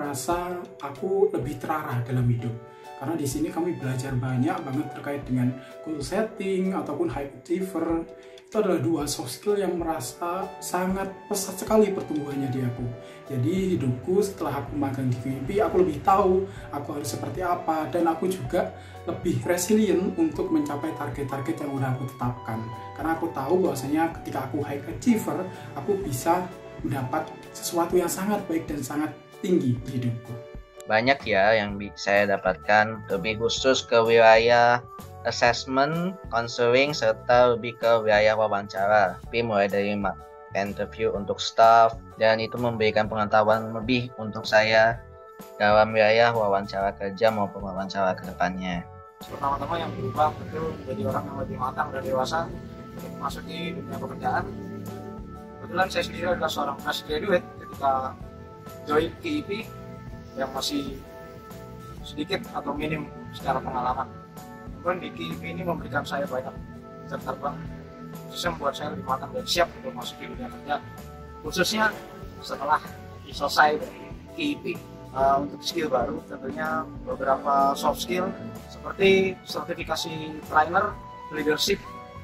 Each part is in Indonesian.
merasa aku lebih terarah dalam hidup. Karena di sini kami belajar banyak banget terkait dengan goal setting ataupun high achiever. Itu adalah dua soft skill yang merasa sangat pesat sekali pertumbuhannya di aku. Jadi hidupku setelah aku magang di QIP, aku lebih tahu aku harus seperti apa, dan aku juga lebih resilient untuk mencapai target-target yang udah aku tetapkan. Karena aku tahu bahwasanya ketika aku high achiever, aku bisa mendapat sesuatu yang sangat baik dan sangat tinggi di hidupku. Banyak ya yang saya dapatkan, lebih khusus ke wilayah assessment, counseling, serta lebih ke wilayah wawancara. Tapi mulai dari interview untuk staff, dan itu memberikan pengetahuan lebih untuk saya dalam wilayah wawancara kerja maupun wawancara ke depannya. Pertama-tama yang berubah itu menjadi orang yang lebih matang dan dewasa untuk memasuki dunia pekerjaan. Kebetulan saya sendiri adalah seorang fresh graduate ketika join QIP yang masih sedikit atau minim secara pengalaman. Kemudian di QIP ini memberikan saya banyak jam terbang, khususnya membuat saya lebih matang dan siap untuk masuk di dunia kerja, khususnya setelah selesai dari QIP. Untuk skill baru tentunya beberapa soft skill seperti sertifikasi trainer, leadership,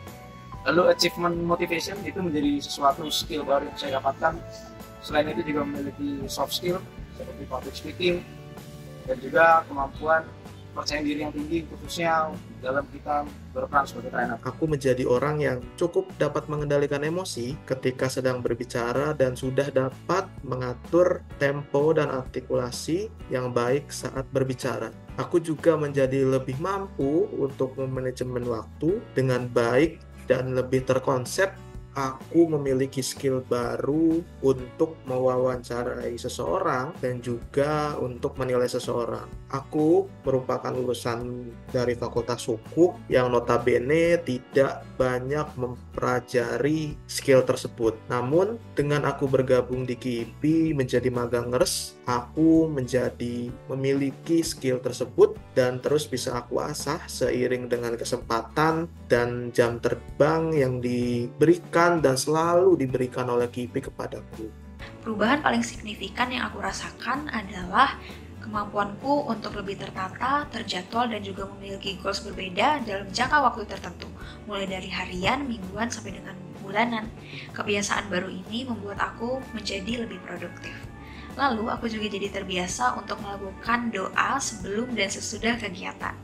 lalu achievement motivation itu menjadi sesuatu skill baru yang saya dapatkan. Selain itu juga memiliki soft skill seperti public speaking dan juga kemampuan percaya diri yang tinggi, khususnya dalam kita berperan sebagai trainer. Aku menjadi orang yang cukup dapat mengendalikan emosi ketika sedang berbicara dan sudah dapat mengatur tempo dan artikulasi yang baik saat berbicara. Aku juga menjadi lebih mampu untuk memanajemen waktu dengan baik dan lebih terkonsep. Aku memiliki skill baru untuk mewawancarai seseorang dan juga untuk menilai seseorang. Aku merupakan lulusan dari Fakultas Hukum yang notabene tidak banyak mempelajari skill tersebut. Namun, dengan aku bergabung di QIP menjadi magang nurse, aku menjadi memiliki skill tersebut dan terus bisa aku asah seiring dengan kesempatan dan jam terbang yang diberikan dan selalu diberikan oleh QIP kepadaku. Perubahan paling signifikan yang aku rasakan adalah kemampuanku untuk lebih tertata, terjadwal, dan juga memiliki goals berbeda dalam jangka waktu tertentu, mulai dari harian, mingguan, sampai dengan bulanan. Kebiasaan baru ini membuat aku menjadi lebih produktif. Lalu, aku juga jadi terbiasa untuk melakukan doa sebelum dan sesudah kegiatan.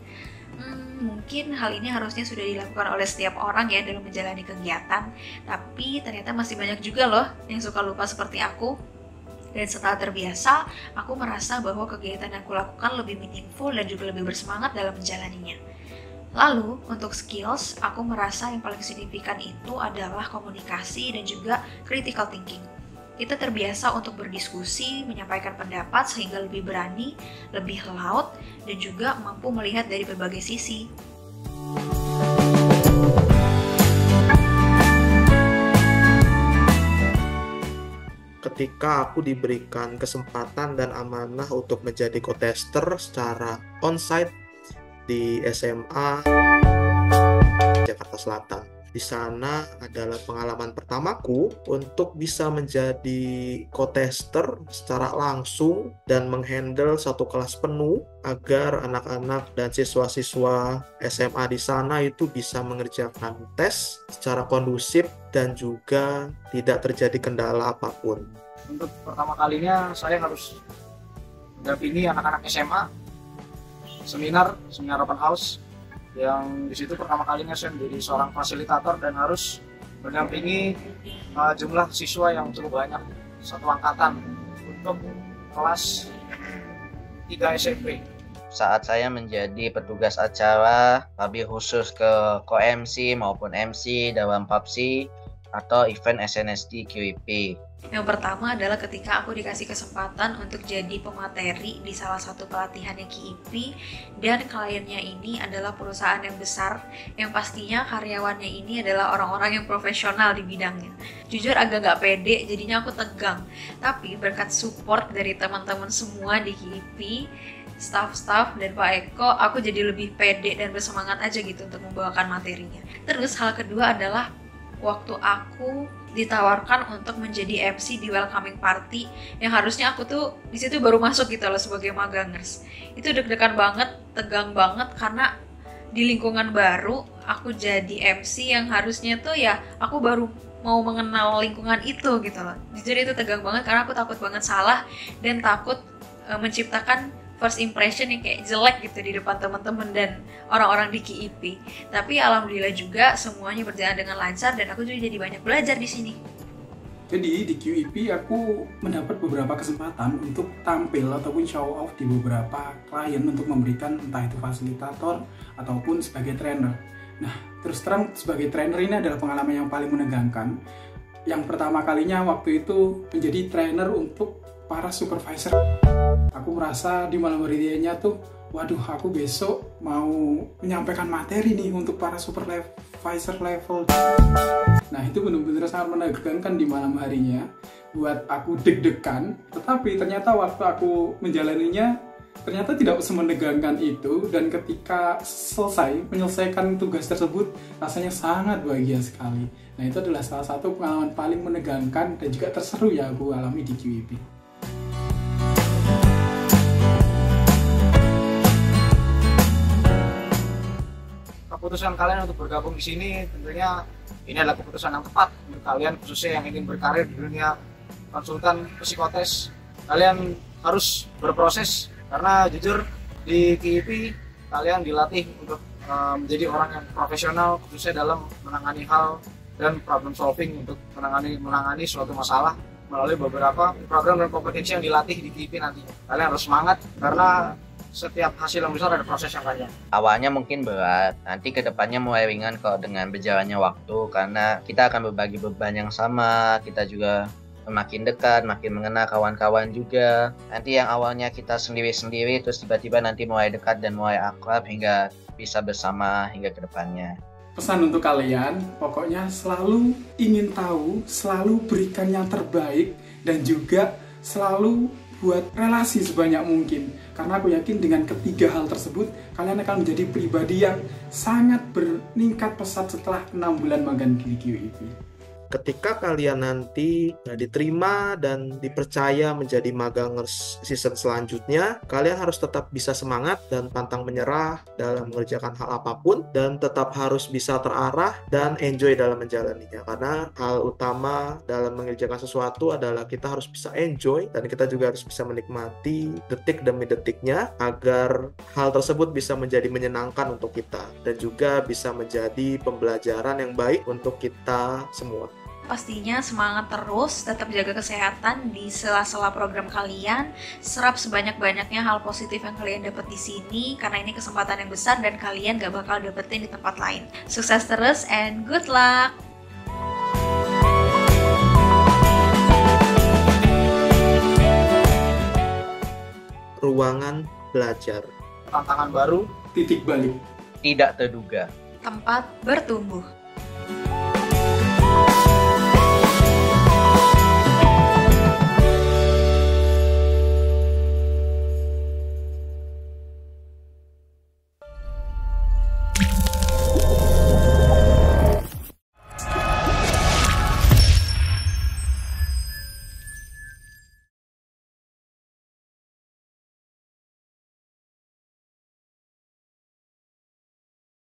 Mungkin hal ini harusnya sudah dilakukan oleh setiap orang ya dalam menjalani kegiatan, tapi ternyata masih banyak juga loh yang suka lupa seperti aku. Dan setelah terbiasa, aku merasa bahwa kegiatan yang aku lakukan lebih meaningful dan juga lebih bersemangat dalam menjalaninya. Lalu, untuk skills, aku merasa yang paling signifikan itu adalah komunikasi dan juga critical thinking. Kita terbiasa untuk berdiskusi, menyampaikan pendapat sehingga lebih berani, lebih loud, dan juga mampu melihat dari berbagai sisi. Ketika aku diberikan kesempatan dan amanah untuk menjadi co-tester secara onsite di SMA Jakarta Selatan. Di sana adalah pengalaman pertamaku untuk bisa menjadi co-tester secara langsung dan menghandle satu kelas penuh agar anak-anak dan siswa-siswa SMA di sana itu bisa mengerjakan tes secara kondusif dan juga tidak terjadi kendala apapun. Untuk pertama kalinya saya harus mendampingi anak-anak SMA seminar open house, yang di situ pertama kalinya saya menjadi seorang fasilitator dan harus mendampingi jumlah siswa yang cukup banyak, satu angkatan untuk kelas 3 SMP. Saat saya menjadi petugas acara, lebih khusus ke co-MC maupun MC dalam PUBG atau event SNSD QIP. Yang pertama adalah ketika aku dikasih kesempatan untuk jadi pemateri di salah satu pelatihannya QIP, dan kliennya ini adalah perusahaan yang besar yang pastinya karyawannya ini adalah orang-orang yang profesional di bidangnya. Jujur agak gak pede, jadinya aku tegang. Tapi berkat support dari teman-teman semua di QIP, staff-staff dan Pak Eko, aku jadi lebih pede dan bersemangat aja gitu untuk membawakan materinya. Terus hal kedua adalah waktu aku ditawarkan untuk menjadi MC di welcoming party yang harusnya aku tuh di situ baru masuk gitu loh sebagai magangers. Itu deg-degan banget, tegang banget karena di lingkungan baru aku jadi MC yang harusnya tuh ya aku baru mau mengenal lingkungan itu gitu loh. Jujur itu tegang banget karena aku takut banget salah dan takut menciptakan first impression yang kayak jelek gitu di depan teman-teman dan orang-orang di KIP. Tapi alhamdulillah juga semuanya berjalan dengan lancar dan aku juga jadi banyak belajar di sini. Jadi di QEP aku mendapat beberapa kesempatan untuk tampil ataupun show off di beberapa klien untuk memberikan entah itu fasilitator ataupun sebagai trainer. Nah, terus terang sebagai trainer ini adalah pengalaman yang paling menegangkan. Yang pertama kalinya waktu itu menjadi trainer untuk para supervisor. Aku merasa di malam harinya tuh, waduh aku besok mau menyampaikan materi nih untuk para supervisor level. Nah itu benar-benar sangat menegangkan di malam harinya, buat aku deg-degan. Tetapi ternyata waktu aku menjalaninya, ternyata tidak semenegangkan itu. Dan ketika menyelesaikan tugas tersebut, rasanya sangat bahagia sekali. Nah itu adalah salah satu pengalaman paling menegangkan dan juga terseru yang aku alami di QEP. Keputusan kalian untuk bergabung di sini tentunya ini adalah keputusan yang tepat untuk kalian, khususnya yang ingin berkarir di dunia konsultan psikotes. Kalian harus berproses karena jujur di KIP kalian dilatih untuk menjadi orang yang profesional, khususnya dalam menangani hal dan problem solving untuk menangani suatu masalah melalui beberapa program dan kompetensi yang dilatih di KIP nantinya. Kalian harus semangat karena setiap hasil yang besar ada proses yang panjang. Awalnya mungkin berat, nanti kedepannya mulai ringan kok dengan berjalannya waktu, karena kita akan berbagi beban yang sama, kita juga makin dekat, makin mengenal kawan-kawan juga. Nanti yang awalnya kita sendiri-sendiri, terus tiba-tiba nanti mulai dekat dan mulai akrab hingga bisa bersama hingga kedepannya. Pesan untuk kalian, pokoknya selalu ingin tahu, selalu berikan yang terbaik, dan juga selalu buat relasi sebanyak mungkin. Karena aku yakin dengan ketiga hal tersebut, kalian akan menjadi pribadi yang sangat meningkat pesat setelah 6 bulan magang di QEP. Ketika kalian nanti diterima dan dipercaya menjadi magangers season selanjutnya, kalian harus tetap bisa semangat dan pantang menyerah dalam mengerjakan hal apapun, dan tetap harus bisa terarah dan enjoy dalam menjalaninya. Karena hal utama dalam mengerjakan sesuatu adalah kita harus bisa enjoy, dan kita juga harus bisa menikmati detik demi detiknya agar hal tersebut bisa menjadi menyenangkan untuk kita dan juga bisa menjadi pembelajaran yang baik untuk kita semua. Pastinya semangat terus, tetap jaga kesehatan di sela-sela program kalian, serap sebanyak-banyaknya hal positif yang kalian dapat di sini, karena ini kesempatan yang besar dan kalian gak bakal dapetin di tempat lain. Sukses terus and good luck! Ruangan belajar. Tantangan baru, Titik balik. Tidak terduga. Tempat bertumbuh.